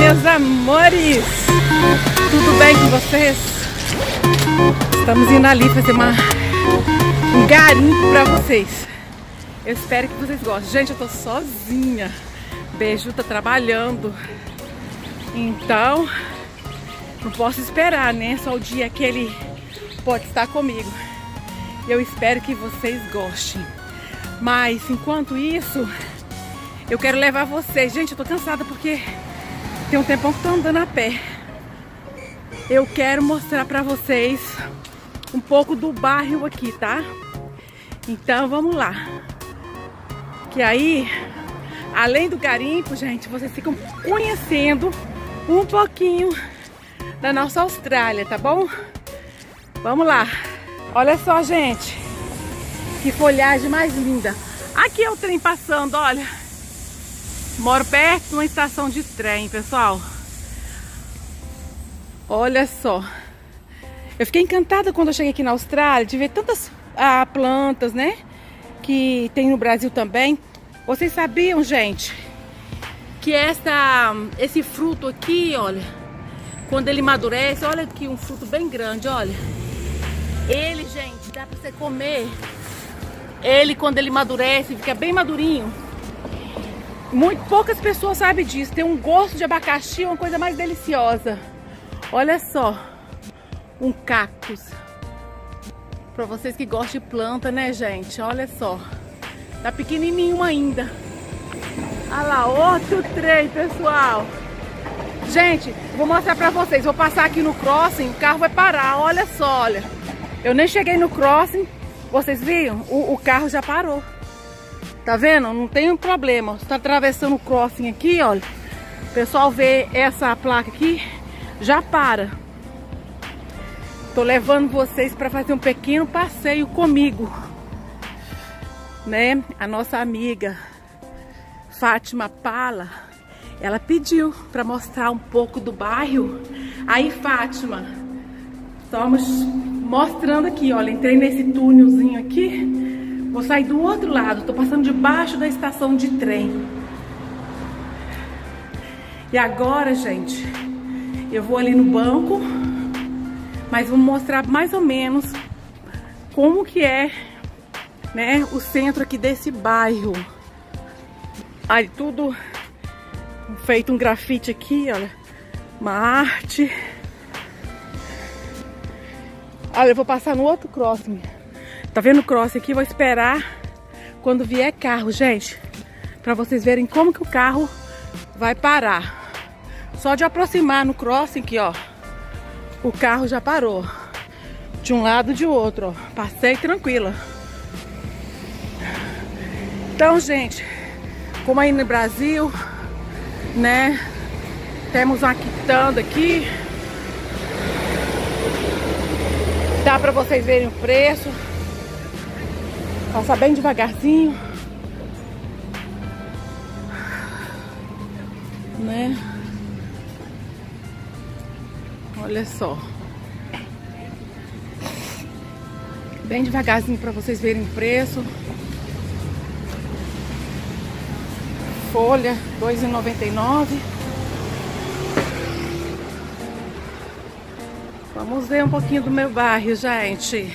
meus amores! Tudo bem com vocês? Estamos indo ali fazer um garimpo pra vocês. Eu espero que vocês gostem. Gente, eu tô sozinha. Beiju tá trabalhando. Então, não posso esperar, né? Só o dia que ele pode estar comigo. Eu espero que vocês gostem. Mas, enquanto isso, eu quero levar vocês. Gente, eu tô cansada porque tem um tempão que tô andando a pé. Eu quero mostrar pra vocês um pouco do bairro aqui, tá? Então, vamos lá. Que aí, além do garimpo, gente, vocês ficam conhecendo um pouquinho da nossa Austrália, tá bom? Vamos lá. Olha só, gente. Que folhagem mais linda. Aqui é o trem passando, olha. Moro perto de uma estação de trem, pessoal. Olha só. Eu fiquei encantada quando eu cheguei aqui na Austrália de ver tantas plantas, né? Que tem no Brasil também. Vocês sabiam, gente, que esse fruto aqui, olha, quando ele amadurece, olha aqui um fruto bem grande, olha. Ele, gente, dá pra você comer. Ele, quando ele amadurece, fica bem madurinho. Muito poucas pessoas sabem disso. Tem um gosto de abacaxi, uma coisa mais deliciosa. Olha só, um cactus. Pra vocês que gostam de planta, né, gente? Olha só. Tá pequenininho ainda. Olha lá, outro trem, pessoal. Gente, vou mostrar pra vocês. Vou passar aqui no crossing, o carro vai parar. Olha só, olha. Eu nem cheguei no crossing. Vocês viram? O carro já parou. Tá vendo? Não tem um problema. Você tá atravessando o crossing aqui, olha. O pessoal vê essa placa aqui, já para. Tô levando vocês para fazer um pequeno passeio comigo, né? A nossa amiga Fátima Pala, ela pediu para mostrar um pouco do bairro. Aí, Fátima, estamos mostrando aqui, olha. Entrei nesse túnelzinho aqui, vou sair do outro lado. Tô passando debaixo da estação de trem. E agora, gente, eu vou ali no banco, mas vou mostrar mais ou menos como que é, né, o centro aqui desse bairro. Aí tudo feito um grafite aqui, olha, uma arte. Olha, eu vou passar no outro crossing. Tá vendo o crossing aqui? Vou esperar quando vier carro, gente, pra vocês verem como que o carro vai parar. Só de aproximar no crossing aqui, ó, o carro já parou. De um lado e de outro, ó. Passei tranquila. Então, gente, como aí no Brasil, né, temos uma quitanda aqui. Dá pra vocês verem o preço. Passa bem devagarzinho, né? Olha só. Bem devagarzinho para vocês verem o preço. Folha, R$ 2,99. Vamos ver um pouquinho do meu bairro, gente.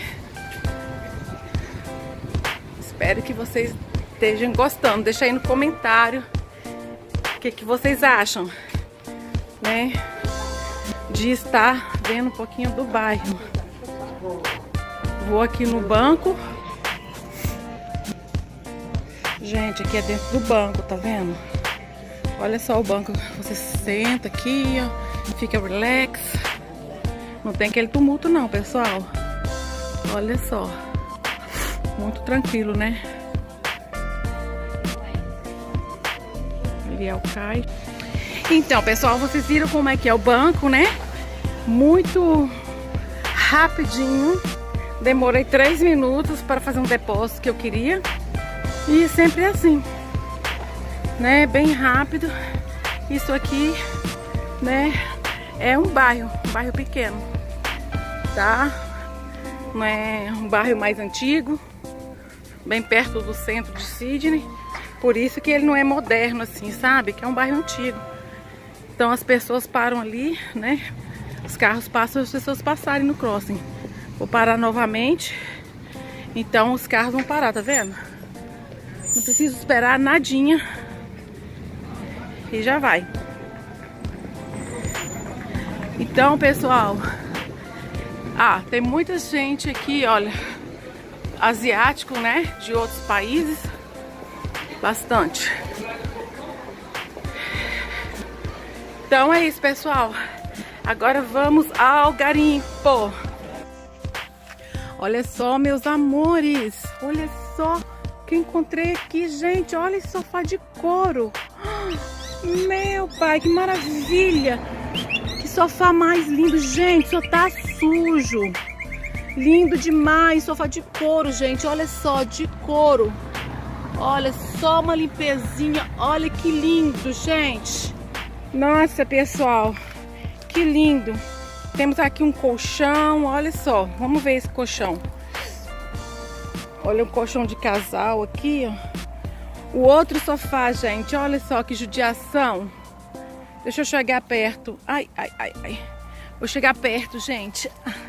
Espero que vocês estejam gostando. Deixa aí no comentário o que vocês acham, né, de estar vendo um pouquinho do bairro. Vou aqui no banco. Gente, aqui é dentro do banco, tá vendo? Olha só o banco. Você senta aqui, ó, fica relax. Não tem aquele tumulto não, pessoal. Olha só. Muito tranquilo, né? Ali é o cais. Então, pessoal, vocês viram como é que é o banco, né? Muito rapidinho. Demorei 3 minutos para fazer um depósito que eu queria. E sempre assim, né? Bem rápido. Isso aqui, né, é um bairro pequeno, tá? Não é um bairro mais antigo, bem perto do centro de Sydney. Por isso que ele não é moderno assim, sabe? Que é um bairro antigo. Então as pessoas param ali, né? Os carros passam e as pessoas passarem no crossing. Vou parar novamente. Então os carros vão parar, tá vendo? Não preciso esperar nadinha. E já vai. Então, pessoal, tem muita gente aqui, olha, asiático, né, de outros países, bastante. Então é isso, pessoal. Agora vamos ao garimpo. Olha só, meus amores, olha só o que encontrei aqui, gente. Olha esse sofá de couro. Meu pai, que maravilha. Que sofá mais lindo, gente, só tá sujo. Lindo demais, sofá de couro, gente, olha só, de couro. Olha só uma limpezinha, olha que lindo, gente. Nossa, pessoal, que lindo. Temos aqui um colchão, olha só, vamos ver esse colchão. Olha o colchão de casal aqui, ó. O outro sofá, gente, olha só que judiação. Deixa eu chegar perto. Ai, ai, ai, ai. Vou chegar perto, gente.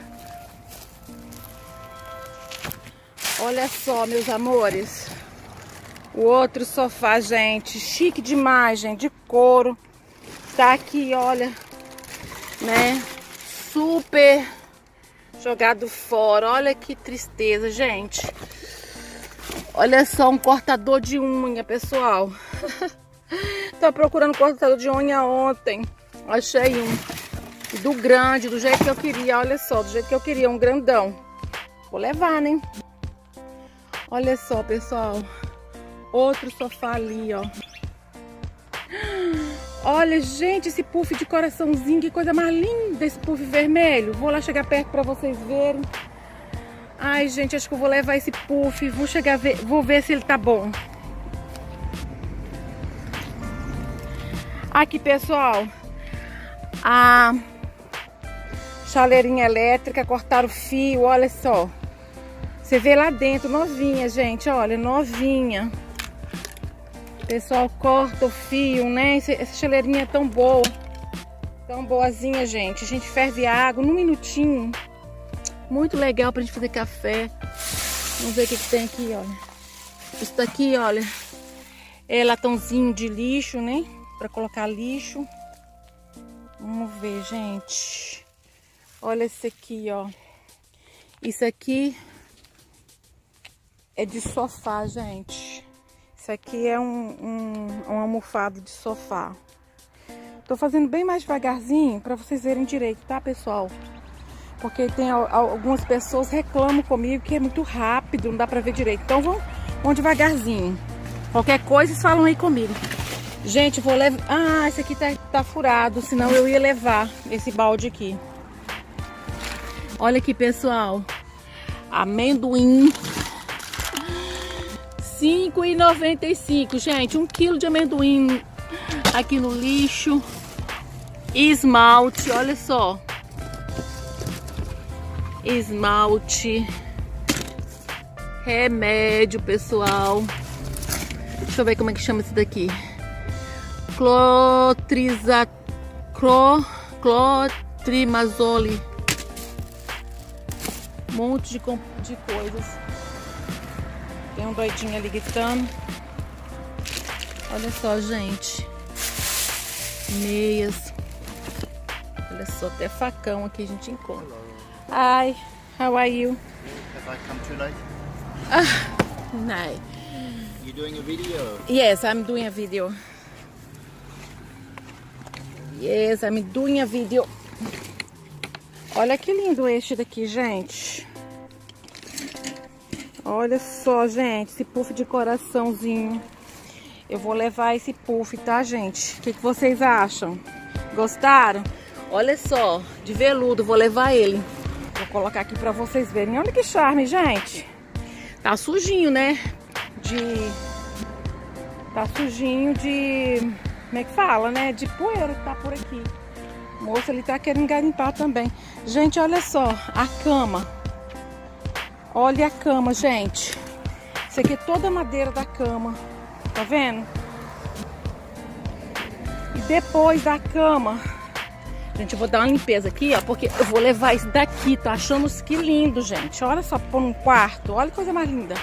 Olha só, meus amores. O outro sofá, gente. Chique demais, gente. De couro. Tá aqui, olha. Né? Super jogado fora. Olha que tristeza, gente. Olha só, um cortador de unha, pessoal. Tava procurando cortador de unha ontem. Achei um. Do grande, do jeito que eu queria. Olha só, do jeito que eu queria. Um grandão. Vou levar, né? Olha só, pessoal. Outro sofá ali, ó. Olha, gente, esse puff de coraçãozinho. Que coisa mais linda esse puff vermelho. Vou lá chegar perto pra vocês verem. Ai, gente, acho que eu vou levar esse puff. Vou chegar ver, vou ver se ele tá bom. Aqui, pessoal. A chaleirinha elétrica. Cortaram o fio, olha só. Você vê lá dentro, novinha, gente, olha, novinha. O pessoal corta o fio, né? Essa chaleirinha é tão boa. Tão boazinha, gente. A gente ferve água num minutinho. Muito legal pra gente fazer café. Vamos ver o que tem aqui, olha. Isso daqui, olha, é latãozinho de lixo, né? Pra colocar lixo. Vamos ver, gente. Olha esse aqui, ó. Isso aqui é de sofá, gente. Isso aqui é um almofado de sofá. Tô fazendo bem mais devagarzinho para vocês verem direito, tá, pessoal? Porque tem algumas pessoas reclamam comigo que é muito rápido, não dá para ver direito. Então vamos devagarzinho. Qualquer coisa, vocês falam aí comigo. Gente, vou levar... Ah, esse aqui tá furado, senão eu ia levar esse balde aqui. Olha aqui, pessoal. Amendoim. R$5,95, gente. 1 quilo de amendoim aqui no lixo. Esmalte, olha só. Esmalte. Remédio, pessoal. Deixa eu ver como é que chama isso daqui. Clotrimazole. Um monte de coisas. Tem um doidinho ali gritando. Olha só, gente. Meias. Olha só, até facão aqui a gente encontra. Hi, how are you? Have I come too late? No. You doing a video? Yes, I'm doing a video. Yes, I'm doing a video. Olha que lindo este daqui, gente. Olha só, gente, esse puff de coraçãozinho. Eu vou levar esse puff, tá, gente? O que vocês acham? Gostaram? Olha só, de veludo, vou levar ele. Vou colocar aqui pra vocês verem. Olha que charme, gente. Tá sujinho, né? Tá sujinho de... Como é que fala, né? De poeira que tá por aqui. O moço, ele tá querendo garimpar também. Gente, olha só, a cama. Olha a cama, gente. Isso aqui é toda a madeira da cama. Tá vendo? depois da cama. Gente, eu vou dar uma limpeza aqui, ó, porque eu vou levar isso daqui. Tô achando que lindo, gente. Olha só, pôr num quarto. Olha que coisa mais linda.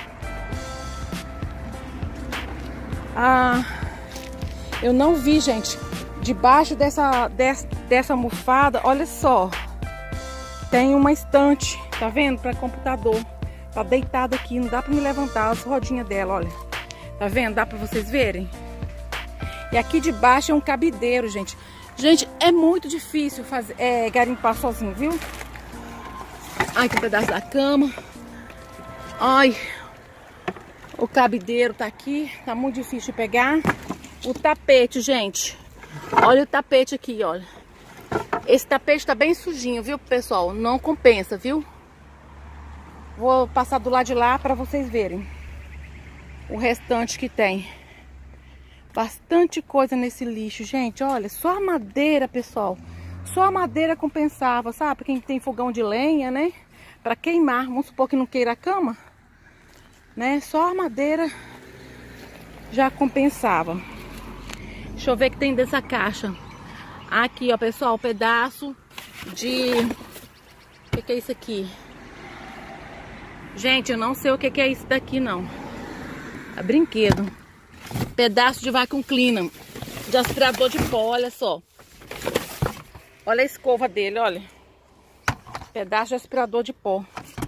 Ah, eu não vi, gente, debaixo dessa almofada, olha só. Tem uma estante, tá vendo? Para computador. Tá deitado aqui, não dá para me levantar as rodinhas dela, olha. Tá vendo? Dá para vocês verem? E aqui debaixo é um cabideiro, gente. Gente, é muito difícil fazer, garimpar sozinho, viu? Ai, tem um pedaço da cama. Ai, o cabideiro tá aqui. Tá muito difícil de pegar. O tapete, gente. Olha o tapete aqui, olha. Esse tapete tá bem sujinho, viu, pessoal? Não compensa, viu? Vou passar do lado de lá para vocês verem o restante que tem. Bastante coisa nesse lixo, gente. Olha, só a madeira, pessoal. Só a madeira compensava, sabe? Pra quem tem fogão de lenha, né? Pra queimar. Vamos supor que não queira a cama, né? Só a madeira já compensava. Deixa eu ver o que tem dessa caixa. Aqui, ó, pessoal, um pedaço de... O que é isso aqui? Gente, eu não sei o que é isso daqui, não. É brinquedo. Pedaço de vacuum cleaner, de aspirador de pó, olha só. Olha a escova dele, olha. Pedaço de aspirador de pó.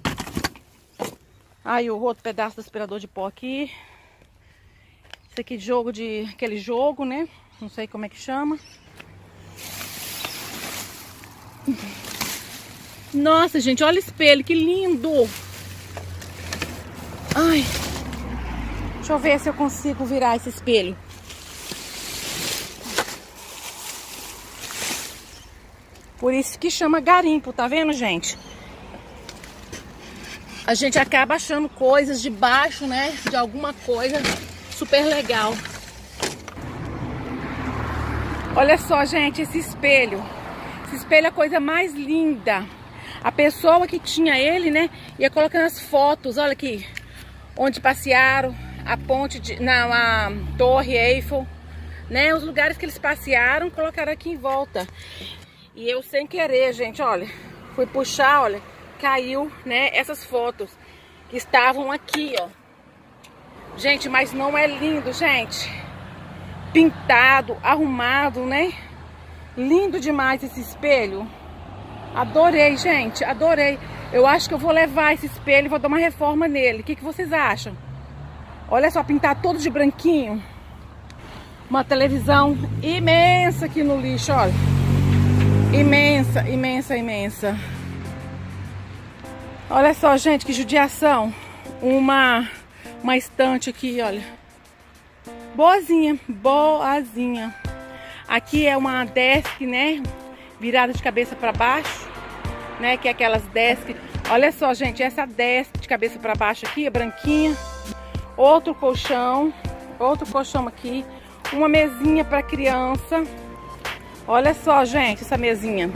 Aí o outro pedaço do aspirador de pó aqui. Isso aqui de aquele jogo, né? Não sei como é que chama. Nossa, gente, olha o espelho, que lindo. Ai. Deixa eu ver se eu consigo virar esse espelho. Por isso que chama garimpo, tá vendo, gente? A gente acaba achando coisas debaixo, né? De alguma coisa super legal. Olha só, gente, esse espelho. Esse espelho é a coisa mais linda. A pessoa que tinha ele, né? Ia colocando as fotos, olha aqui. Onde passearam. A ponte, a Torre Eiffel, né? Os lugares que eles passearam, colocaram aqui em volta. E eu sem querer, gente, olha, fui puxar, olha, caiu, né? Essas fotos que estavam aqui, ó. Gente, mas não é lindo, gente? Pintado, arrumado, né? Lindo demais esse espelho. Adorei, gente, adorei. Eu acho que eu vou levar esse espelho e vou dar uma reforma nele. O que vocês acham? Olha só, pintar todo de branquinho. Uma televisão imensa aqui no lixo, olha. Imensa, imensa, imensa. Olha só, gente, que judiação. Uma estante aqui, olha. Boazinha, boazinha. Aqui é uma desk, né? Virada de cabeça para baixo, né? Que é aquelas desks. Olha só, gente, essa desk de cabeça para baixo aqui, é branquinha. Outro colchão aqui, uma mesinha para criança. Olha só, gente, essa mesinha.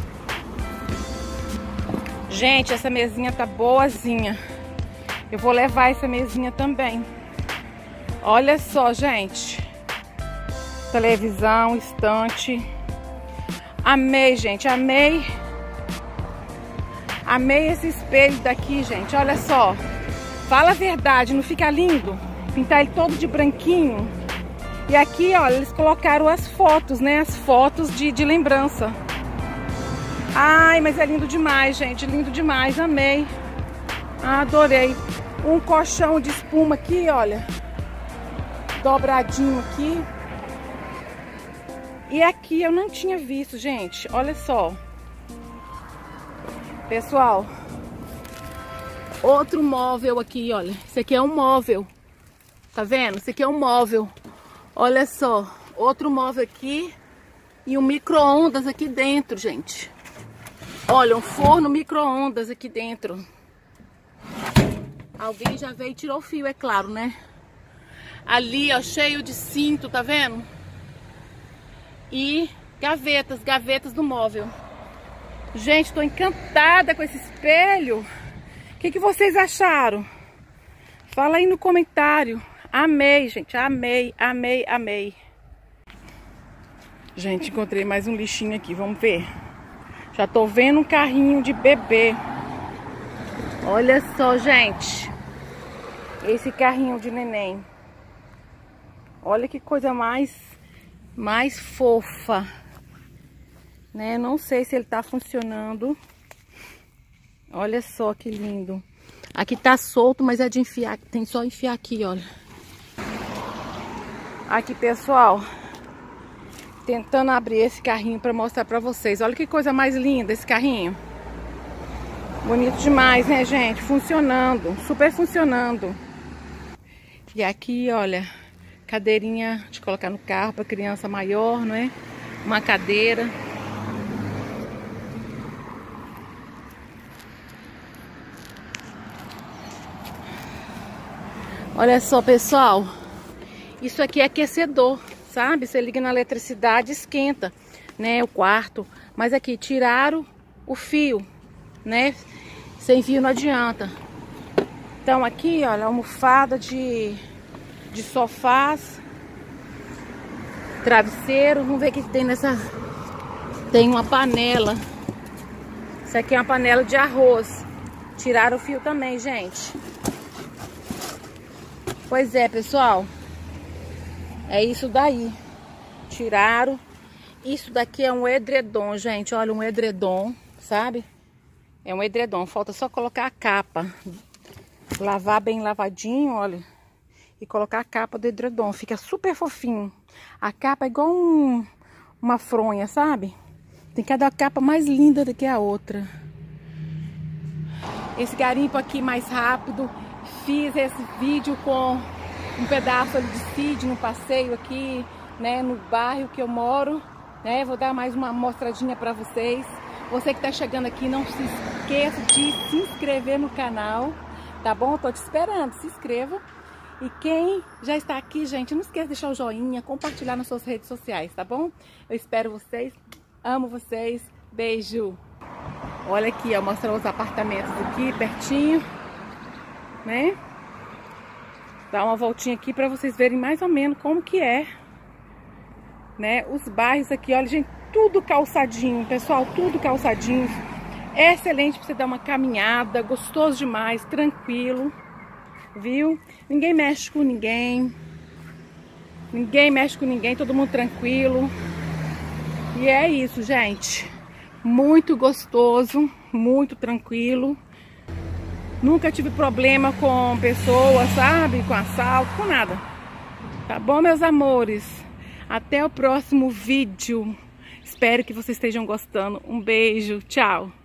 Gente, essa mesinha tá boazinha. Eu vou levar essa mesinha também. Olha só, gente. Televisão, estante. Amei, gente, amei. Amei esse espelho daqui, gente. Olha só. Fala a verdade, não fica lindo? Pintar ele todo de branquinho. E aqui, olha, eles colocaram as fotos, né? As fotos de lembrança. Ai, mas é lindo demais, gente. Lindo demais, amei. Adorei. Um colchão de espuma aqui, olha. Dobradinho aqui. E aqui eu não tinha visto, gente. Olha só. Pessoal. Outro móvel aqui, olha. Esse aqui é um móvel. Tá vendo? Esse aqui é um móvel. Olha só. Outro móvel aqui. E um micro-ondas aqui dentro, gente. Olha, um forno micro-ondas aqui dentro. Alguém já veio e tirou o fio, é claro, né? Ali, ó, cheio de cinto, tá vendo? E gavetas, gavetas do móvel. Gente, tô encantada com esse espelho. O que vocês acharam? Fala aí no comentário. Amei, gente. Amei, amei, amei. Gente, encontrei mais um lixinho aqui, vamos ver. Já tô vendo um carrinho de bebê. Olha só, gente. Esse carrinho de neném. Olha que coisa mais fofa. Né? Não sei se ele tá funcionando. Olha só que lindo. Aqui tá solto, mas é de enfiar. Tem só enfiar aqui, olha. Aqui, pessoal. Tentando abrir esse carrinho para mostrar para vocês. Olha que coisa mais linda esse carrinho. Bonito demais, né, gente? Funcionando, super funcionando. E aqui, olha, cadeirinha de colocar no carro para criança maior, não é? Uma cadeira. Olha só, pessoal. Isso aqui é aquecedor. Sabe? Você liga na eletricidade, esquenta, né, o quarto. Mas aqui, tiraram o fio, né? Sem fio não adianta. Então aqui, olha, almofada de sofás, travesseiro. Vamos ver o que tem nessa... Tem uma panela. Isso aqui é uma panela de arroz. Tiraram o fio também, gente. Pois é, pessoal. É isso daí. Tiraram. Isso daqui é um edredom, gente. Olha, um edredom, sabe? É um edredom. Falta só colocar a capa. Lavar bem lavadinho, olha. E colocar a capa do edredom. Fica super fofinho. A capa é igual uma fronha, sabe? Tem cada capa mais linda do que a outra. Esse garimpo aqui mais rápido. Fiz esse vídeo com um pedaço ali de feed no passeio aqui, né, no bairro que eu moro, né? Vou dar mais uma mostradinha para vocês. Você que tá chegando aqui, não se esqueça de se inscrever no canal, tá bom? Eu tô te esperando, se inscreva. E quem já está aqui, gente, não esqueça de deixar o joinha, compartilhar nas suas redes sociais, tá bom? Eu espero vocês, amo vocês, beijo. Olha aqui, ó, mostrar os apartamentos aqui pertinho, né? Dá uma voltinha aqui para vocês verem mais ou menos como que é, né? Os bairros aqui, olha, gente, tudo calçadinho, pessoal, tudo calçadinho. É excelente para você dar uma caminhada, gostoso demais, tranquilo, viu? Ninguém mexe com ninguém. Ninguém mexe com ninguém, todo mundo tranquilo. E é isso, gente. Muito gostoso, muito tranquilo. Nunca tive problema com pessoas, sabe? Com assalto, com nada. Tá bom, meus amores? Até o próximo vídeo. Espero que vocês estejam gostando. Um beijo, tchau!